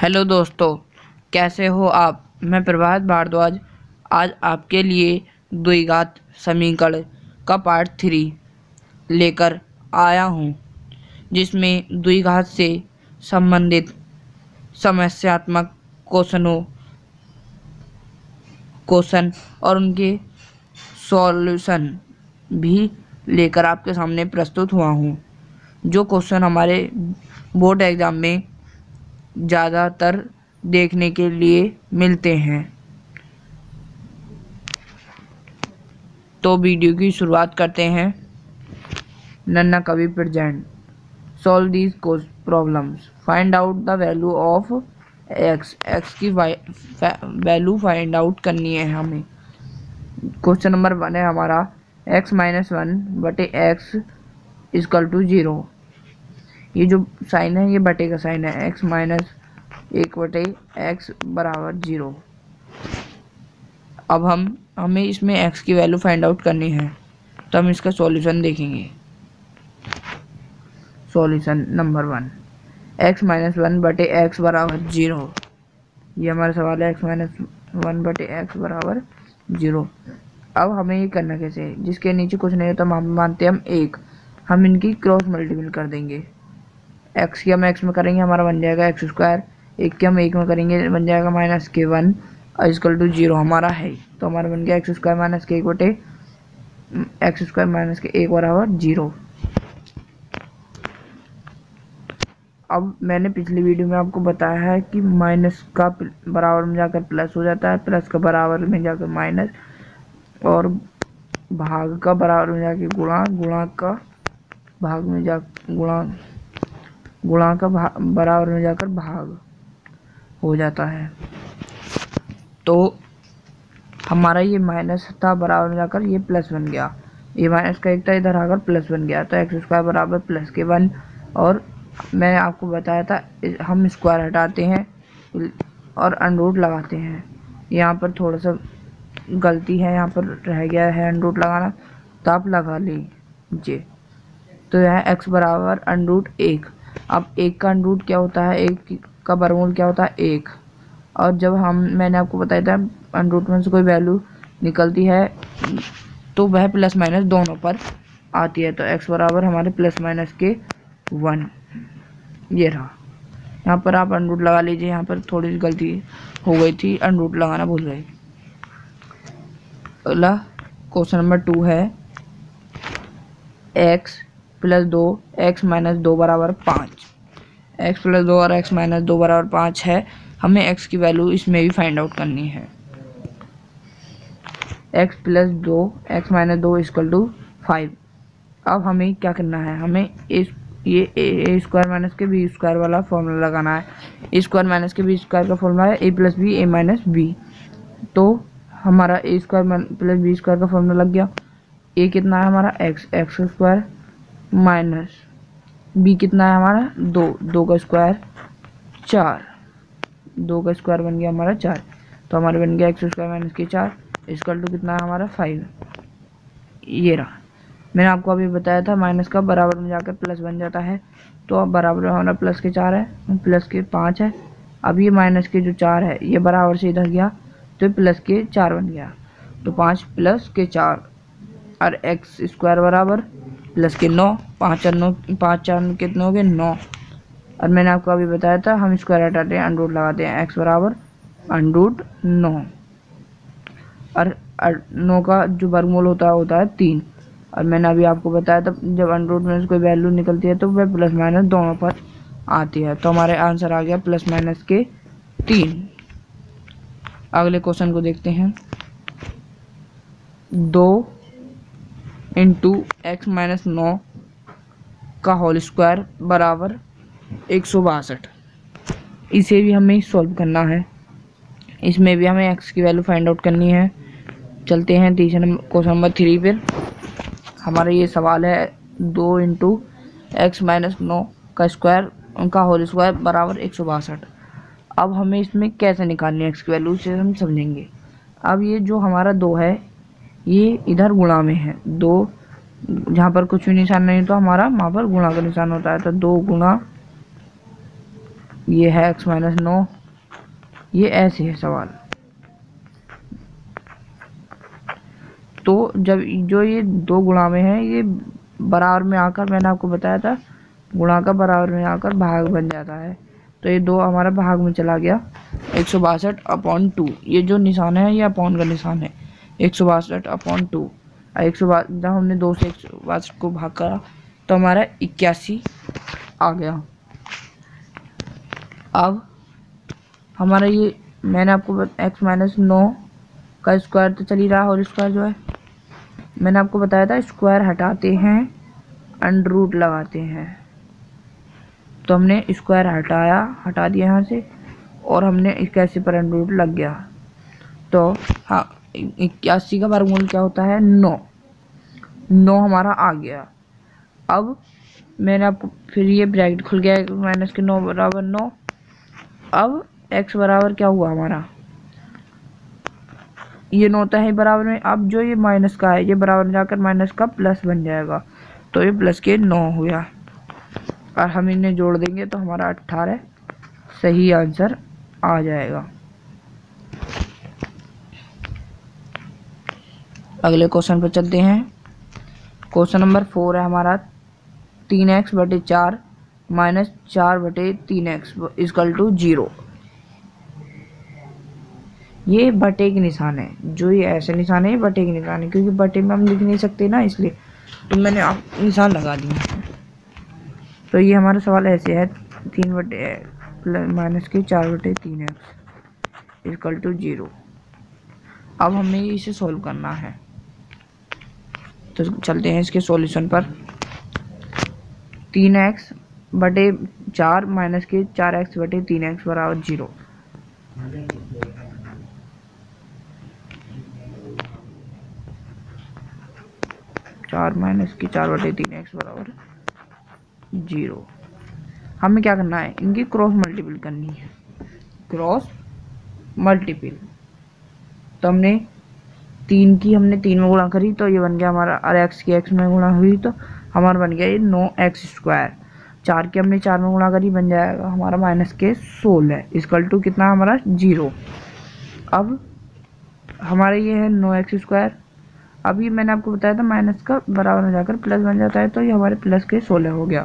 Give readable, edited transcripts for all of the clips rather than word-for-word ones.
Hello दोस्तों, कैसे हो आप। मैं प्रभात भारद्वाज आज आपके लिए द्विघात समीकरण का पार्ट 3 लेकर आया हूँ, जिसमें द्विघात से संबंधित समस्यात्मक क्वेश्चन और उनके सॉल्यूशन भी लेकर आपके सामने प्रस्तुत हुआ हूँ। जो क्वेश्चन हमारे बोर्ड एग्ज़ाम में ज़्यादातर देखने के लिए मिलते हैं। तो वीडियो की शुरुआत करते हैं। नन्ना कवि present. Solve these problems. Find out the value of X की वैल्यू फाइंड आउट करनी है हमें। क्वेश्चन नंबर 1 है हमारा x-1 बटे x इक्वल टू 0। ये जो साइन है ये बटे का साइन है, x-1 बटे x बराबर 0। अब हमें इसमें x की वैल्यू फाइंड आउट करनी है, तो हम इसका सॉल्यूशन देखेंगे। सॉल्यूशन नंबर 1, x-1 बटे x बराबर 0। ये हमारा सवाल है, x-1 बटे x बराबर 0। अब हमें ये करना कैसे है, जिसके नीचे कुछ नहीं होता हम मानते हैं हम 1, हम इनकी क्रॉस मल्टीपल कर देंगे। x की हम x में करेंगे, हमारा बन जाएगा x²। 1 की हम 1 में करेंगे, बन जाएगा -k1 इक्वल टू 0 हमारा है। तो हमारा बन गया x² - k बटे x² - k 1 बराबर 0। अब मैंने पिछली वीडियो में आपको बताया है कि माइनस का बराबर में जाकर प्लस हो जाता है, प्लस का बराबर में जाकर माइनस, और भाग का बराबर में जाके गुणा, गुणा का भाग में जा गुणा का बराबर में जाकर भाग हो जाता है। तो हमारा ये माइनस था, बराबर में जाकर ये प्लस बन गया। ये माइनस का एक था, इधर आकर प्लस बन गया। तो x² बराबर +k1। और मैंने आपको बताया था हम स्क्वायर हटाते हैं और अंडरूट लगाते हैं। यहाँ पर थोड़ा सा गलती है, यहाँ पर रह गया है अंडरूट लगाना, तो आप लगा लीजिए। तो यह x बराबर √1। अब 1 का अंडरूट क्या होता है, 1 का वर्गमूल क्या होता है 1। और जब मैंने आपको बताया था अंडरूट में से कोई वैल्यू निकलती है तो वह प्लस माइनस दोनों पर आती है। तो x बराबर हमारे +-के 1 ये रहा। यहाँ पर आप अंडरूट लगा लीजिए, यहाँ पर थोड़ी सी गलती हो गई थी, अंडरूट लगाना भूल गए। अगला क्वेश्चन नंबर 2 है x + 2 x - 2 बराबर 5। x + 2 और x - 2 बराबर 5 है। हमें x की वैल्यू इसमें भी फाइंड आउट करनी है। x + 2 x - 2 equal to 5। अब हमें क्या करना है, हमें ये a² - के b² वाला फॉर्मूला लगाना है। a² - के b² का फॉर्मूला है a + b a - b। तो हमारा a² + b² का फॉर्मूला लग गया। a कितना है हमारा x² माइनस b कितना है हमारा 2 का स्क्वायर 4, 2 का स्क्वायर बन गया हमारा 4। तो हमारा बन गया x² - के 4 इक्वल टू कितना है हमारा 5। ये रहा। मैंने आपको अभी बताया था माइनस का बराबर में जाकर प्लस बन जाता है। तो अब बराबर में हमारा +के 4 है, +के 5 है। अब ये माइनस के जो 4 है ये बराबर से इधर गया तो +के 4 बन गया। तो 5 + के 4 और x² बराबर +के 9। 5 4 कितने हो गए 9। और मैंने आपको अभी बताया था हम स्क्वायर हटाते हैं, अंडरूट लगाते हैं। x बराबर √9 और 9 का जो वर्गमूल होता है 3। और मैंने अभी आपको बताया था जब अंडरूट में से कोई वैल्यू निकलती है तो वह प्लस माइनस दोनों पर आती है। तो हमारे आंसर आ गया +- के 3। अगले क्वेश्चन को देखते हैं। 2 × x - 9 का होल स्क्वायर बराबर 162। इसे भी हमें सॉल्व करना है। इसमें भी हमें x की वैल्यू फाइंड आउट करनी है। चलते हैं क्वेश्चन नंबर 3 पर। हमारा ये सवाल है 2 × x - 9 का स्क्वायर उनका होल स्क्वायर बराबर 162। अब हमें इसमें कैसे निकालनी है x की वैल्यू, से हम समझेंगे। अब ये जो हमारा 2 है ये इधर गुणा में है, 2 जहाँ पर कुछ भी निशान नहीं तो हमारा वहाँ पर गुणा का निशान होता है। तो 2 × ये है x माइनस 9। ये ऐसे है सवाल। तो जब जो ये दो गुणा में है ये बराबर में आकर, मैंने आपको बताया था गुणा का बराबर में आकर भाग बन जाता है, तो ये दो हमारा भाग में चला गया। 162/2, ये जो निशान है ये अपॉन का निशान है। 162/2, 162 जब हमने 2 से 162 को भाग करा तो हमारा 81 आ गया। अब हमारा ये मैंने आपको x माइनस 9 का स्क्वायर तो चल ही रहा, और स्क्वायर जो है मैंने आपको बताया था स्क्वायर हटाते हैं अंडर रूट लगाते हैं। तो हमने स्क्वायर हटा दिया यहाँ से, और हमने 81 पर अंडर रूट लग गया। तो हाँ, 81 का वर्गमूल क्या होता है? 9 हमारा आ गया। अब मैंने आपको फिर ये ब्रैकेट खुल गया माइनस के 9 बराबर 9। अब x बराबर क्या हुआ हमारा? ये 9 होता है बराबर में, अब जो ये माइनस का है ये बराबर में जाकर माइनस का प्लस बन जाएगा, तो ये प्लस के 9 हो गया। और हम इन्हें जोड़ देंगे तो हमारा 18 सही आंसर आ जाएगा। अगले क्वेश्चन पर चलते हैं। क्वेश्चन नंबर 4 है हमारा 3x/4 minus 4/3x equal to 0। ये बटे के निशान है, जो ये ऐसे निशान है ये बटे के निशान है, क्योंकि बटे में हम लिख नहीं सकते ना, इसलिए तो मैंने आप निशान लगा दिया। तो ये हमारा सवाल ऐसे है 3 माइनस के 4/3x इक्वल टू 0। अब हमें इसे सोल्व करना है, तो चलते हैं इसके सॉल्यूशन पर। 3x/4 माइनस के 4x/3x बराबर 0। चार माइनस की 4/3x बराबर 0। हमें क्या करना है? इनकी क्रॉस मल्टीपल करनी है, क्रॉस मल्टीपल। तो हमने 3 की हमने 3 में गुणा करी तो ये बन गया हमारा, और x की x में गुणा हुई तो हमारा बन गया ये 9x²। 4 की हमने 4 में गुणा करी, बन जाएगा हमारा माइनस के 16 इक्वल टू कितना हमारा 0। अब हमारे ये है 9x²। अभी मैंने आपको बताया था माइनस का बराबर में जाकर प्लस बन जाता है, तो ये हमारे प्लस के 16 हो गया।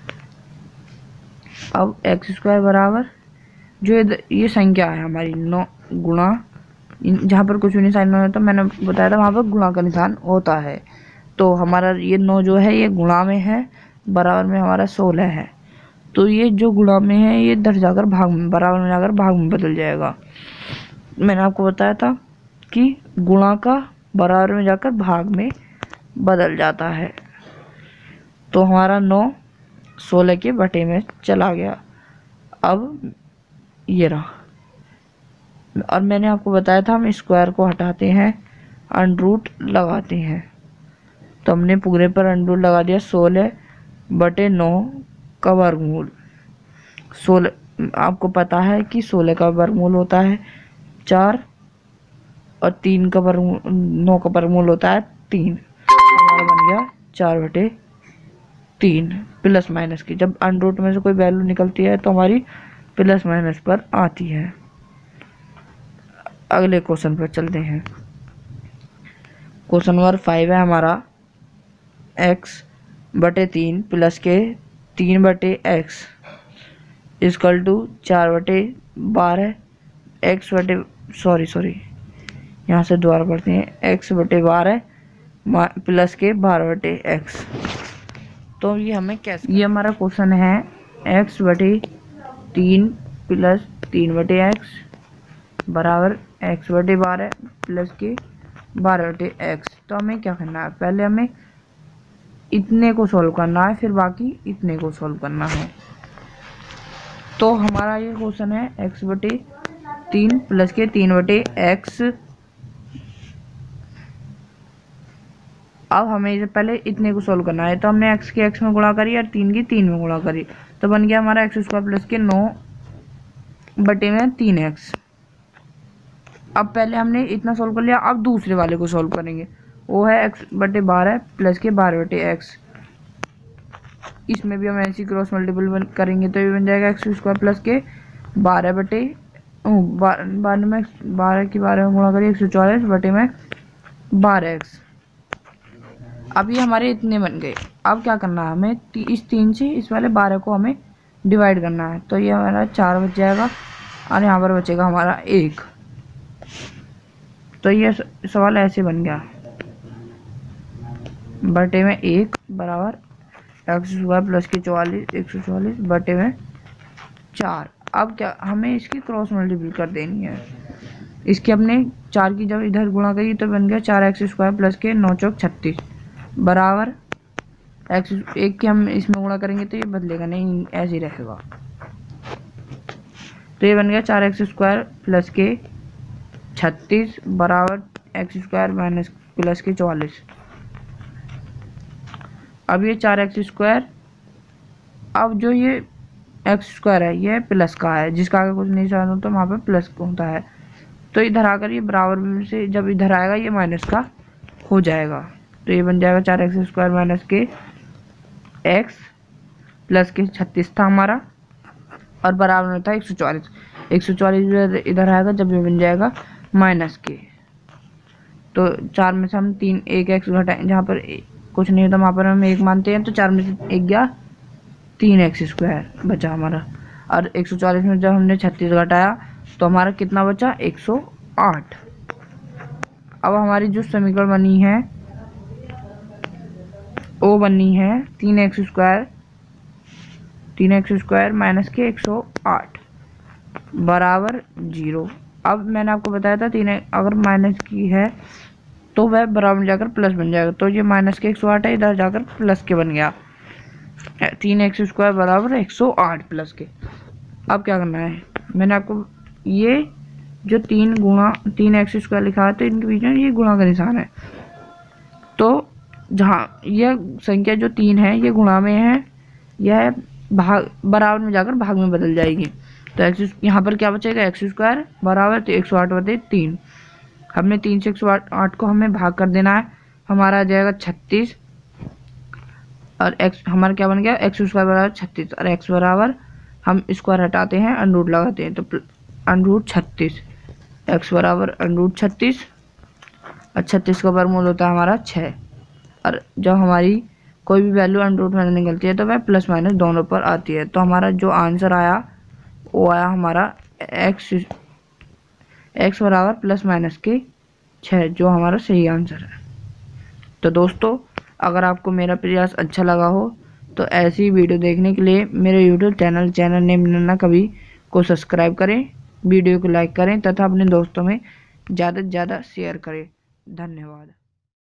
अब x² बराबर जो ये संख्या है हमारी 9 गुणा, जहाँ पर कुछ भी निशान नहीं होता, मैंने बताया था वहाँ पर गुणा का निशान होता है। तो हमारा ये 9 जो है ये गुणा में है, बराबर में हमारा 16 है। तो ये जो गुणा में है ये इधर जाकर भाग में, बराबर में जाकर भाग में बदल जाएगा। मैंने आपको बताया था कि गुणा का बराबर में जाकर भाग में बदल जाता है। तो हमारा 9 16 के बटे में चला गया। अब ये रहा, और मैंने आपको बताया था हम स्क्वायर को हटाते हैं अंडर रूट लगाते हैं। तो हमने पूरे पर अंडर रूट लगा दिया। 16/9 का वर्गमूल 16, आपको पता है कि 16 का वर्गमूल होता है 4, और 3 का वर्गमूल 9 का वर्गमूल होता है 3। हमारा बन गया 4/3 प्लस माइनस की। जब अंडर रूट में से कोई वैल्यू निकलती है तो हमारी प्लस माइनस पर आती है। अगले क्वेश्चन पर चलते हैं। क्वेश्चन नंबर 5 है हमारा x/3 प्लस के 3/x इक्वल टू 4/12 यहाँ से दोबारा पढ़ते हैं x/12 प्लस के 12/x। तो ये हमें कैसे, ये हमारा क्वेश्चन है x/3 प्लस 3/x बराबर x/12 प्लस के 12/x। तो हमें क्या करना है? पहले हमें इतने को सॉल्व करना है, फिर बाकी इतने को सॉल्व करना है। तो हमारा ये क्वेश्चन है x/3 प्लस के 3/x। अब हमें इसे पहले इतने को सॉल्व करना है, तो हमने x की x में गुणा करी और 3 की 3 में गुणा करी, तो बन गया हमारा x² प्लस के 9/3x। अब पहले हमने इतना सॉल्व कर लिया, अब दूसरे वाले को सॉल्व करेंगे, वो है x/12 प्लस के 12/x। इसमें भी हम ऐसी क्रॉस मल्टीपल करेंगे तो ये बन जाएगा एक्स स्क्वायर प्लस के 12 बटे 12 में 12 की 12 में गुणा करिए 144 बटे में 12x। अब ये हमारे इतने बन गए। अब क्या करना है हमें, इस 3 से इस वाले 12 को हमें डिवाइड करना है। तो ये हमारा 4 बच जाएगा और यहाँ पर बचेगा हमारा 1। तो ये सवाल ऐसे बन गया, बटे में 1 बराबर एक्स स्क्वायर प्लस के 144 बटे में 4। अब क्या हमें इसकी क्रॉस मल्टीपल कर देनी है। इसकी हमने 4 की जब इधर गुणा करी तो बन गया 4x स्क्वायर प्लस के 9 चौक 36 बराबर एक्स 1 की हम इसमें गुणा करेंगे तो ये बदलेगा नहीं, ऐसे ही रहेगा। तो ये बन गया 4x स्क्वायर प्लस के 36 बराबर एक्स स्क्वायर माइनस प्लस के 44। अब ये 4x स्क्वायर, अब जो ये एक्स स्क्वायर है ये प्लस का है, जिसका आगे कुछ नहीं चाहता तो वहाँ पे प्लस होता है। तो इधर आकर ये बराबर से जब इधर आएगा ये माइनस का हो जाएगा। तो ये बन जाएगा 4x स्क्वायर माइनस के x प्लस के 36 था हमारा और बराबर में था 144। 144 इधर आएगा जब ये बन जाएगा माइनस के। तो 4 में से हम 1 x घटाएं, जहाँ पर कुछ नहीं होता वहाँ पर हम 1 मानते हैं। तो 4 में से 1 गया 3x स्क्वायर बचा हमारा। और 144 में जब हमने 36 घटाया तो हमारा कितना बचा 108। अब हमारी जो समीकरण बनी है वो बनी है 3x स्क्वायर माइनस के 108 बराबर 0। अब मैंने आपको बताया था 3 अगर माइनस की है तो वह बराबर में जाकर प्लस बन जाएगा। तो ये माइनस के 108 है, इधर जाकर प्लस के बन गया 3x स्क्वायर बराबर 108 प्लस के। अब क्या करना है, मैंने आपको ये जो 3x स्क्वायर लिखा है तो इनके बीच में ये गुणा का निशान है। तो जहाँ यह संख्या जो 3 है ये गुणा में है, यह भाग बराबर में जाकर भाग में बदल जाएगी। तो एक्स यहाँ पर क्या बचेगा एक्स स्क्वायर बराबर 108 बटे 3। हमने 3 से 108 को हमें भाग कर देना है, हमारा आ जाएगा 36 और एक्स हमारा क्या बन गया एक्स स्क्वायर बराबर 36 और एक्स बराबर हम स्क्वायर हटाते हैं अंडरूट लगाते हैं तो अंडरूट 36 एक्स बराबर अंडरूट 36 और 36 का वर्गमूल होता है हमारा 6। और जब हमारी कोई भी वैल्यू अंडरूट में निकलती है तो वह प्लस माइनस दोनों पर आती है। तो हमारा जो आंसर आया वो आया हमारा एक्स बराबर प्लस माइनस के 6, जो हमारा सही आंसर है। तो दोस्तों अगर आपको मेरा प्रयास अच्छा लगा हो तो ऐसी वीडियो देखने के लिए मेरे यूट्यूब चैनल नेम नन्ना कभी को सब्सक्राइब करें, वीडियो को लाइक करें तथा अपने दोस्तों में ज़्यादा से ज़्यादा शेयर करें। धन्यवाद।